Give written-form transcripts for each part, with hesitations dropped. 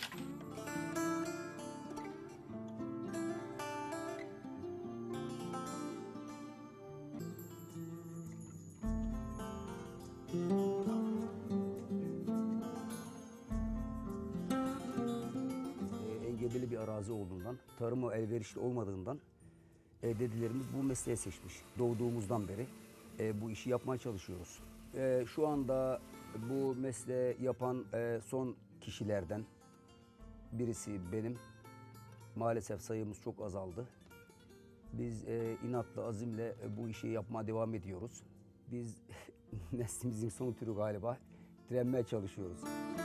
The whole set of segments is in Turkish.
Engebeli bir arazi olduğundan, tarıma elverişli olmadığından dedelerimiz bu mesleği seçmiş. Doğduğumuzdan beri bu işi yapmaya çalışıyoruz. Şu anda bu mesleği yapan son kişilerden birisi benim. Maalesef sayımız çok azaldı. Biz inatla, azimle bu işi yapmaya devam ediyoruz. Biz neslimizin son türü galiba, direnmeye çalışıyoruz.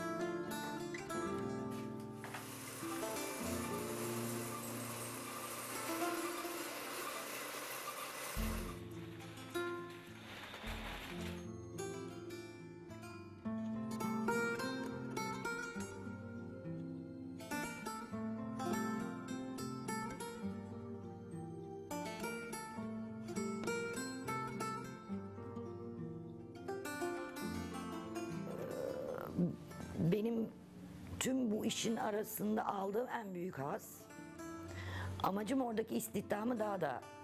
Benim tüm bu işin arasında aldığım en büyük haz, amacım oradaki istihdamı daha da